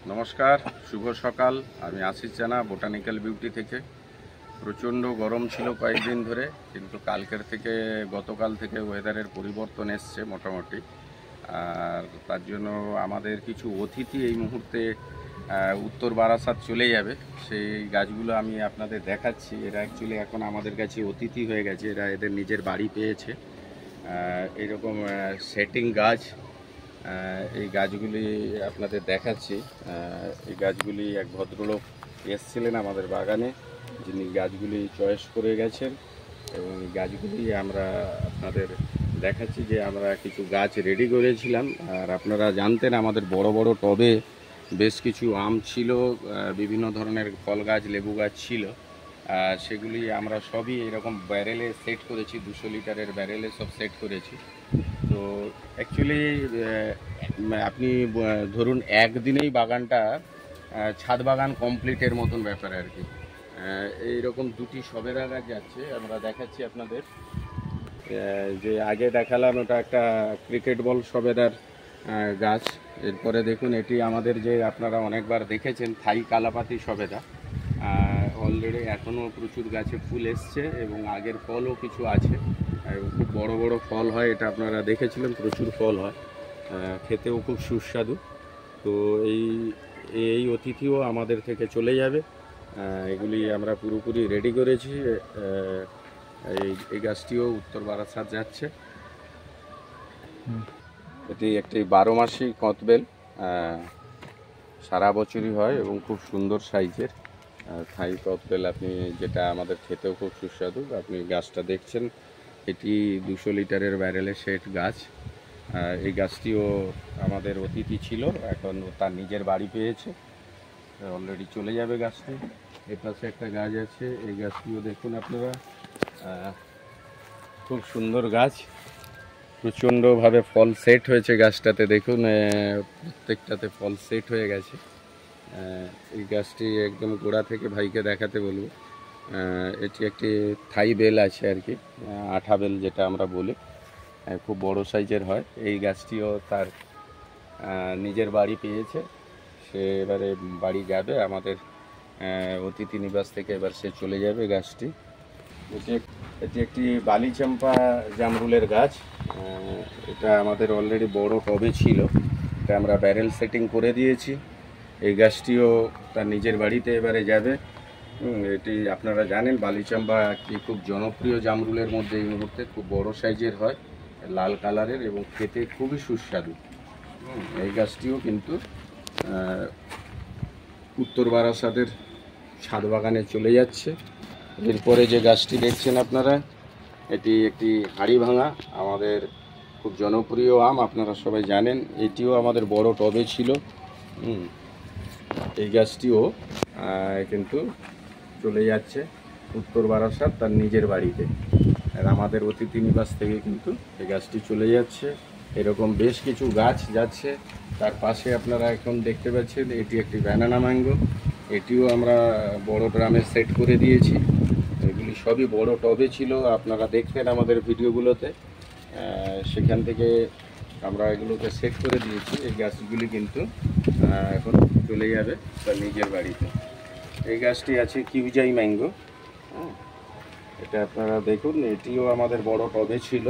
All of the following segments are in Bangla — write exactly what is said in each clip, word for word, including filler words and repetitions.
নমস্কার, শুভ সকাল। আমি আশিস জানা বোটানিক্যাল বিউটি থেকে। প্রচণ্ড গরম ছিল কয়েকদিন ধরে, কিন্তু কালকের থেকে গতকাল থেকে ওয়েদারের পরিবর্তন এসছে মোটামুটি। আর তার জন্য আমাদের কিছু অতিথি এই মুহূর্তে উত্তর বারাসাত চলে যাবে। সেই গাছগুলো আমি আপনাদের দেখাচ্ছি। এরা অ্যাকচুয়ালি এখন আমাদের কাছে অতিথি হয়ে গেছে, এরা এদের নিজের বাড়ি পেয়েছে। এরকম সেটিং গাছ, এই গাছগুলি আপনাদের দেখাচ্ছি। এই গাছগুলি এক ভদ্রলোক এসেছিলেন আমাদের বাগানে, যিনি গাছগুলি চয়েস করে গেছেন, এবং এই গাছগুলি আমরা আপনাদের দেখাচ্ছি যে আমরা কিছু গাছ রেডি করেছিলাম। আর আপনারা জানতেন আমাদের বড় বড় টবে বেশ কিছু আম ছিল, বিভিন্ন ধরনের ফল গাছ, লেবু গাছ ছিল। সেগুলি আমরা সবই এরকম ব্যারেলে সেট করেছি, দুশো লিটারের ব্যারেলে সব সেট করেছি। তো অ্যাকচুয়ালি আপনি ধরুন একদিনেই বাগানটা ছাদ বাগান কমপ্লিটের মতন ব্যাপার আর কি। এইরকম দুটি সবেদা গাছ যাচ্ছে, আমরা দেখাচ্ছি আপনাদের। যে আগে দেখালাম ওটা একটা ক্রিকেট বল সবেদার গাছ। এরপরে দেখুন এটি আমাদের যে আপনারা অনেকবার দেখেছেন থাই কালাপাতি সবেদা। অলরেডি এখনও প্রচুর গাছে ফুল এসছে এবং আগের ফলও কিছু আছে, খুব বড় বড় ফল হয়, এটা আপনারা দেখেছিলেন, প্রচুর ফল হয়, খেতেও খুব সুস্বাদু। তো এই এই অতিথিও আমাদের থেকে চলে যাবে। এগুলি আমরা পুরোপুরি রেডি করেছি। এই এই গাছটিও উত্তর বারাসাত যাচ্ছে। এটি একটি বারো মাসি কদবেল, সারা বছরই হয় এবং খুব সুন্দর সাইজের থাই কদবেল, আপনি যেটা আমাদের খেতেও খুব সুস্বাদু। আপনি গাছটা দেখছেন, এটি দুশো লিটারের ব্যারেলে সেট গাছ। এই গাছটিও আমাদের অতিথি ছিল, এখন তার নিজের বাড়ি পেয়েছে, অলরেডি চলে যাবে গাছটি। এর পাশে একটা গাছ আছে, এই গাছটিও দেখুন আপনারা, খুব সুন্দর গাছ, প্রচণ্ডভাবে ফল সেট হয়েছে গাছটাতে। দেখুন প্রত্যেকটাতে ফল সেট হয়ে গেছে। এই গাছটি একদম গোড়া থেকে ভাইকে দেখাতে বলবো। এটি একটি থাই বেল আছে আর কি, আঠা বেল যেটা আমরা বলি, খুব বড় সাইজের হয়। এই গাছটিও তার নিজের বাড়ি পেয়েছে, সে এবারে বাড়ি যাবে, আমাদের অতিথি নিবাস থেকে এবার সে চলে যাবে গাছটি। এটি এটি একটি বালি চম্পা জামরুলের গাছ। এটা আমাদের অলরেডি বড় টবে ছিল, এটা আমরা ব্যারেল সেটিং করে দিয়েছি। এই গাছটিও তার নিজের বাড়িতে এবারে যাবে। এটি আপনারা জানেন বালিচাম্বা একটি খুব জনপ্রিয় জামরুলের মধ্যে এই মুহূর্তে, খুব বড় সাইজের হয়, লাল কালারের এবং খেতে খুবই সুস্বাদু। এই গাছটিও কিন্তু উত্তর বারাসাতের ছাদ বাগানে চলে যাচ্ছে। এরপরে যে গাছটি দেখছেন আপনারা, এটি একটি হাড়ি ভাঙা, আমাদের খুব জনপ্রিয় আম, আপনারা সবাই জানেন। এটিও আমাদের বড় টবে ছিল। এই গাছটিও কিন্তু চলে যাচ্ছে উত্তর বারাসাত তার নিজের বাড়িতে, আর আমাদের অতিথি নিবাস থেকে কিন্তু এই গাছটি চলে যাচ্ছে। এরকম বেশ কিছু গাছ যাচ্ছে। তার পাশে আপনারা এখন দেখতে পাচ্ছেন এটি একটি ব্যানানা ম্যাঙ্গো, এটিও আমরা বড় ড্রামে সেট করে দিয়েছি। এগুলি সবই বড় টবে ছিল, আপনারা দেখবেন আমাদের ভিডিওগুলোতে, সেখান থেকে আমরা এগুলোকে সেট করে দিয়েছি। এই গাছগুলি কিন্তু এখন চলে যাবে তার নিজের বাড়িতে। এই গাছটি আছে কিউজাই ম্যাঙ্গো, হ্যাঁ, এটা আপনারা দেখুন, এটিও আমাদের বড় টবে ছিল।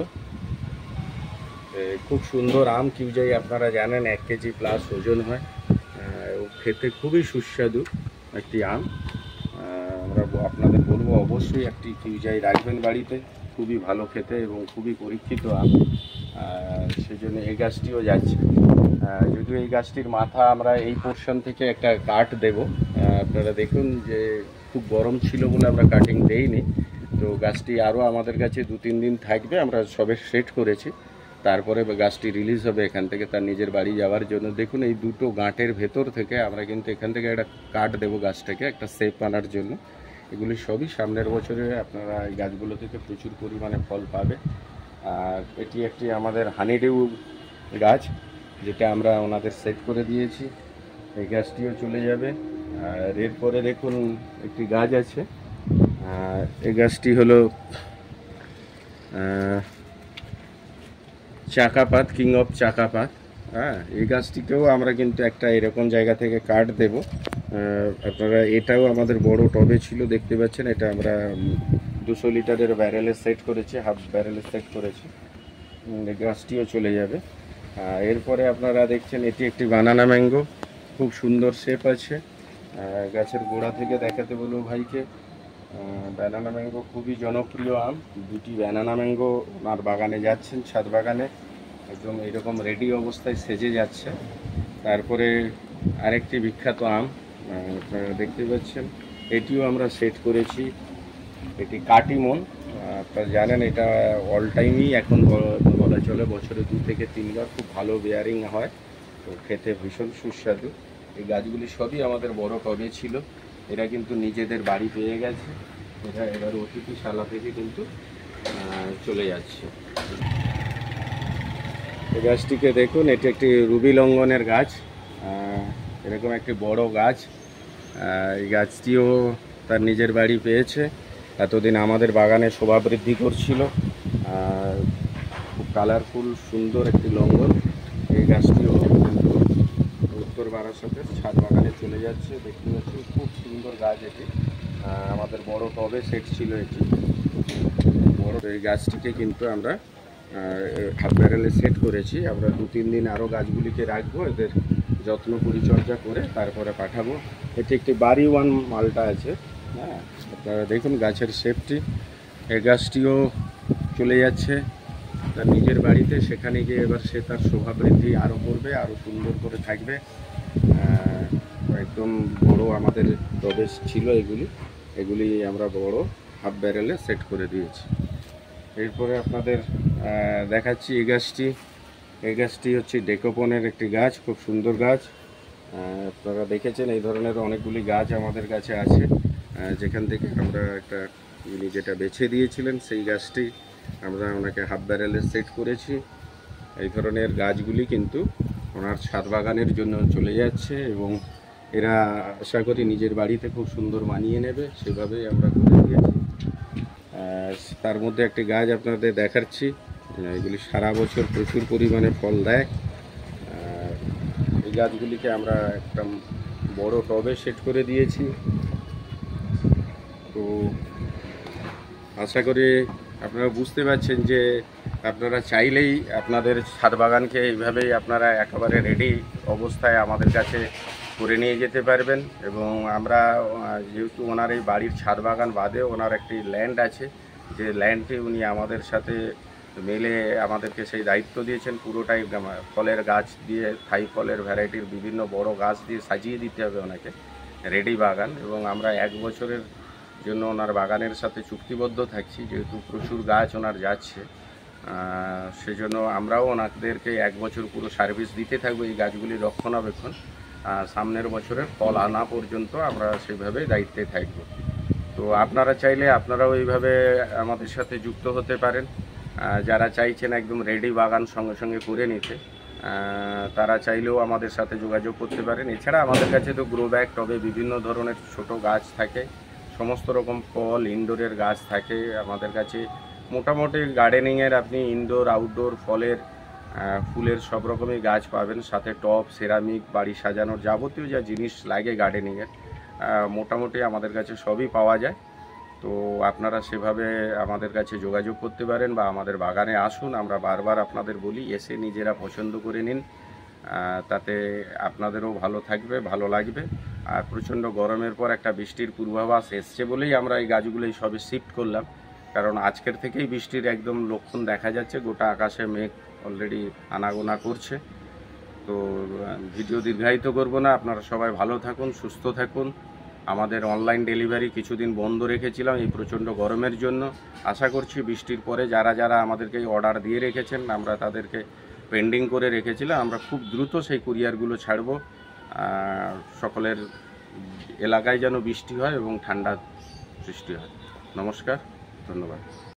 খুব সুন্দর আম কিউজাই, আপনারা জানেন এক কেজি প্লাস ওজন হয়, খেতে খুবই সুস্বাদু একটি আম। আমরা আপনাদের বলবো অবশ্যই একটি কিউজাই রাখবেন বাড়িতে, খুবই ভালো খেতে এবং খুবই পরীক্ষিত আম। সেজন্য এই গাছটিও যাচ্ছে। যদিও এই গাছটির মাথা আমরা এই পোর্শন থেকে একটা কাট দেব, আপনারা দেখুন যে খুব গরম ছিল বলে আমরা কাটিং দেইনি। তো গাছটি আরও আমাদের কাছে দু তিন দিন থাকবে, আমরা সবে সেট করেছি, তারপরে গাছটি রিলিজ হবে এখান থেকে তার নিজের বাড়ি যাওয়ার জন্য। দেখুন এই দুটো গাঁটের ভেতর থেকে আমরা কিন্তু এখান থেকে একটা কাট দেবো গাছটাকে একটা শেপ আনার জন্য। এগুলি সবই সামনের বছরে আপনারা এই গাছগুলো থেকে প্রচুর পরিমাণে ফল পাবে। আর এটি একটি আমাদের হানিডিউ গাছ, যেটা আমরা ওনাদের সেট করে দিয়েছি, এই গাছটিও চলে যাবে। আর এরপরে দেখুন একটি গাছ আছে, এই গাছটি হলো চাকাপাত, কিং অফ চাকাপাত। হ্যাঁ, এই গাছটিকেও আমরা কিন্তু একটা এরকম জায়গা থেকে কাঠ দেব। আপনারা এটাও আমাদের বড় টবে ছিল, দেখতে পাচ্ছেন। এটা আমরা দুশো লিটারের ব্যারেলে সেট করেছি, হাফ ব্যারেলে সেট করেছি। এই গাছটিও চলে যাবে। এরপরে আপনারা দেখছেন এটি একটি বানানা ম্যাঙ্গো, খুব সুন্দর শেপ আছে। গাছের গোড়া থেকে দেখাতে বলবো ভাইকে। ব্যানানা ম্যাঙ্গো খুবই জনপ্রিয় আম। দুটি ব্যানানা ম্যাঙ্গো ওনার বাগানে যাচ্ছেন, ছাদ বাগানে একদম এরকম রেডি অবস্থায় সেজে যাচ্ছে। তারপরে আরেকটি বিখ্যাত আম আপনারা দেখতে পাচ্ছেন, এটিও আমরা সেট করেছি। এটি কাটিমন। আপনারা জানেন এটা অল টাইমই এখন বলা চলে, বছরে দু থেকে তিনবার খুব ভালো বেয়ারিং হয়, তো খেতে ভীষণ সুস্বাদু। এই গাছগুলি সবই আমাদের বড় টবে ছিল, এরা কিন্তু নিজেদের বাড়ি পেয়ে গেছে। এরা এবার অতিথিশালা থেকে কিন্তু চলে যাচ্ছে। এই গাছটিকে দেখুন, এটি একটি রুবি লঙ্ঘনের গাছ, এরকম একটি বড় গাছ। এই গাছটিও তার নিজের বাড়ি পেয়েছে, এতদিন আমাদের বাগানে শোভা বৃদ্ধি করছিল। খুব কালারফুল সুন্দর একটি লঙ্ঘন। এই গাছটিও কিন্তু উত্তর বারাসাতের ছাদ বাগানে চলে যাচ্ছে, দেখতে পাচ্ছি। খুব সুন্দর গাছ এটি, আমাদের বড় টবে সেট ছিল এটি বড়। এই গাছটিকে কিন্তু আমরা হাফ ব্যারেলে সেট করেছি। আমরা দু তিন দিন আরও গাছগুলিকে রাখবো, এদের যত্ন পরিচর্যা করে তারপরে পাঠাবো। এটি একটি বাড়ি ওয়ান মালটা আছে। হ্যাঁ, আপনারা দেখুন গাছের শেপটি। এই গাছটিও চলে যাচ্ছে তার নিজের বাড়িতে, সেখানে গিয়ে এবার সে তার শোভা বৃদ্ধি আরও করবে, আরও সুন্দর করে থাকবে। একদম বড় আমাদের প্রবেশ ছিল এগুলি, এগুলি আমরা বড় হাফ ব্যারেলে সেট করে দিয়েছি। এরপরে আপনাদের দেখাচ্ছি এই গাছটি। এই গাছটি হচ্ছে ডেকোপনের একটি গাছ, খুব সুন্দর গাছ। আপনারা দেখেছেন এই ধরনের অনেকগুলি গাছ আমাদের কাছে আছে, যেখান থেকে আমরা একটা উনি যেটা বেছে দিয়েছিলেন সেই গাছটি আমরা ওনাকে হাফ ব্যারেলে সেট করেছি। এই ধরনের গাছগুলি কিন্তু ওনার ছাদ বাগানের জন্য চলে যাচ্ছে এবং এরা আশা করি নিজের বাড়িতে খুব সুন্দর মানিয়ে নেবে, সেভাবেই আমরা করে দিয়েছি। তার মধ্যে একটি গাছ আপনাদের দেখাচ্ছি, এগুলি সারা বছর প্রচুর পরিমাণে ফল দেয়। এই গাছগুলিকে আমরা একটা বড় টবে সেট করে দিয়েছি। তো আশা করি আপনারা বুঝতে পারছেন যে আপনারা চাইলেই আপনাদের ছাদ বাগানকে এইভাবেই আপনারা একেবারে রেডি অবস্থায় আমাদের কাছে করে নিয়ে যেতে পারবেন। এবং আমরা যেহেতু ওনার এই বাড়ির ছাদ বাগান বাদে ওনার একটি ল্যান্ড আছে, যে ল্যান্ডটি উনি আমাদের সাথে মিলে আমাদেরকে সেই দায়িত্ব দিয়েছেন, পুরোটাই ফলের গাছ দিয়ে, থাই ফলের ভ্যারাইটির বিভিন্ন বড় গাছ দিয়ে সাজিয়ে দিতে হবে ওনাকে, রেডি বাগান। এবং আমরা এক বছরের জন্য ওনার বাগানের সাথে চুক্তিবদ্ধ থাকছি, যেহেতু প্রচুর গাছ ওনার যাচ্ছে, সেজন্য আমরাও ওনাদেরকে এক বছর পুরো সার্ভিস দিতে থাকবো এই গাছগুলির রক্ষণাবেক্ষণ। সামনের বছরের ফল আনা পর্যন্ত আমরা সেভাবে দায়িত্বে থাকব। তো আপনারা চাইলে আপনারাও এইভাবে আমাদের সাথে যুক্ত হতে পারেন। যারা চাইছেন একদম রেডি বাগান সঙ্গে সঙ্গে করে নিতে, তারা চাইলেও আমাদের সাথে যোগাযোগ করতে পারেন। এছাড়া আমাদের কাছে তো গ্রো ব্যাগ টবে বিভিন্ন ধরনের ছোট গাছ থাকে, সমস্ত রকম ফল ইনডোরের গাছ থাকে আমাদের কাছে। মোটামুটি গার্ডেনিংয়ের আপনি ইনডোর আউটডোর ফলের ফুলের সব রকমই গাছ পাবেন, সাথে টব, সেরামিক, বাড়ি সাজানোর যাবতীয় যা জিনিস লাগে গার্ডেনিংয়ের মোটামুটি আমাদের কাছে সবই পাওয়া যায়। তো আপনারা সেভাবে আমাদের কাছে যোগাযোগ করতে পারেন বা আমাদের বাগানে আসুন। আমরা বারবার আপনাদের বলি, এসে নিজেরা পছন্দ করে নিন, তাতে আপনাদেরও ভালো থাকবে, ভালো লাগবে। আর প্রচণ্ড গরমের পর একটা বৃষ্টির পূর্বাভাস এসছে বলেই আমরা এই গাছগুলোই সবে শিফট করলাম, কারণ আজকের থেকেই বৃষ্টির একদম লক্ষণ দেখা যাচ্ছে, গোটা আকাশে মেঘ অলরেডি আনাগোনা করছে। তো ভিডিও দীর্ঘায়িত করব না, আপনারা সবাই ভালো থাকুন, সুস্থ থাকুন। আমাদের অনলাইন ডেলিভারি কিছুদিন বন্ধ রেখেছিলাম এই প্রচণ্ড গরমের জন্য। আশা করছি বৃষ্টির পরে যারা যারা আমাদেরকে অর্ডার দিয়ে রেখেছেন, আমরা তাদেরকে পেন্ডিং করে রেখেছিলাম, আমরা খুব দ্রুত সেই কুরিয়ারগুলো ছাড়ব। সকলের এলাকায় যেন বৃষ্টি হয় এবং ঠান্ডা সৃষ্টি হয়। নমস্কার, ধন্যবাদ।